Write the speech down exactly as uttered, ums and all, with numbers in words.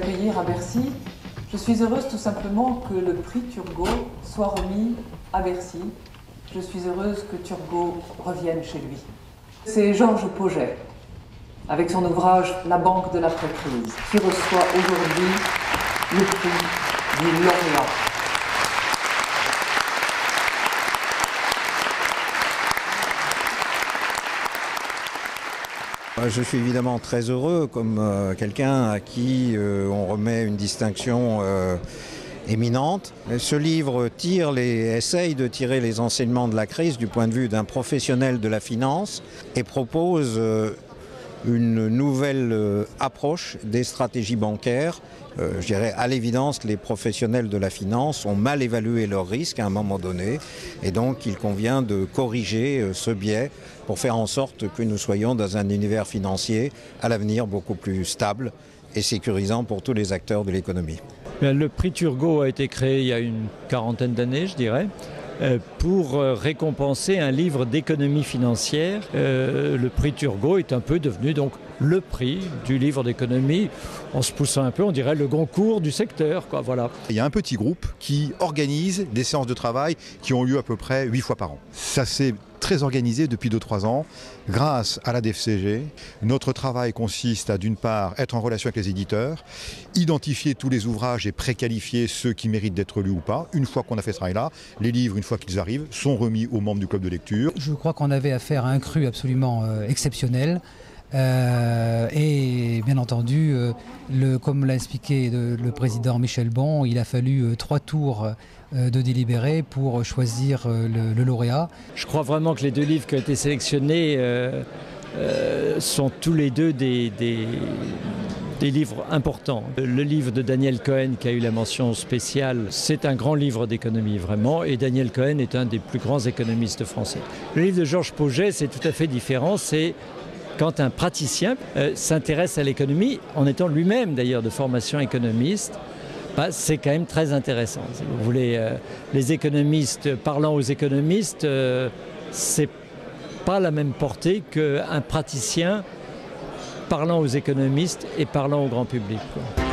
accueillir à Bercy. Je suis heureuse tout simplement que le prix Turgot soit remis à Bercy. Je suis heureuse que Turgot revienne chez lui. C'est Georges Pauget, avec son ouvrage « La banque de l'après-crise », qui reçoit aujourd'hui le prix du lauréat. Je suis évidemment très heureux, comme euh, quelqu'un à qui euh, on remet une distinction euh, éminente. Ce livre tire les, essaye de tirer les enseignements de la crise du point de vue d'un professionnel de la finance et propose euh, une nouvelle euh, approche des stratégies bancaires. Euh, je dirais à l'évidence, les professionnels de la finance ont mal évalué leurs risques à un moment donné et donc il convient de corriger euh, ce biais pour faire en sorte que nous soyons dans un univers financier à l'avenir beaucoup plus stable et sécurisant pour tous les acteurs de l'économie. Le prix Turgot a été créé il y a une quarantaine d'années, je dirais, pour récompenser un livre d'économie financière. Le prix Turgot est un peu devenu donc le prix du livre d'économie. En se poussant un peu, on dirait le Goncourt du secteur, quoi, voilà. Il y a un petit groupe qui organise des séances de travail qui ont lieu à peu près huit fois par an. Ça s'est très organisé depuis deux trois ans grâce à la D F C G. Notre travail consiste à d'une part être en relation avec les éditeurs, identifier tous les ouvrages et préqualifier ceux qui méritent d'être lus ou pas. Une fois qu'on a fait ce travail-là, les livres, une fois qu'ils arrivent, sont remis aux membres du club de lecture. Je crois qu'on avait affaire à un cru absolument euh, exceptionnel. Euh, et bien entendu, euh, le, comme l'a expliqué le, le président Michel Bon, il a fallu euh, trois tours euh, de délibéré pour choisir euh, le, le lauréat. Je crois vraiment que les deux livres qui ont été sélectionnés euh, euh, sont tous les deux des, des, des livres importants. Le livre de Daniel Cohen qui a eu la mention spéciale, c'est un grand livre d'économie vraiment, et Daniel Cohen est un des plus grands économistes français. Le livre de Georges Pauget, c'est tout à fait différent. C'est quand un praticien euh, s'intéresse à l'économie, en étant lui-même d'ailleurs de formation économiste, bah, c'est quand même très intéressant. Si vous voulez, euh, les économistes parlant aux économistes, euh, c'est pas la même portée qu'un praticien parlant aux économistes et parlant au grand public, quoi.